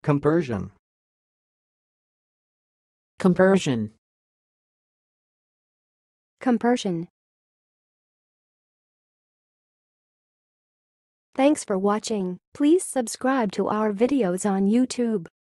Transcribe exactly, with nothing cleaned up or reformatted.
Compursion. Compursion. Compursion. Thanks for watching. Please subscribe to our videos on YouTube.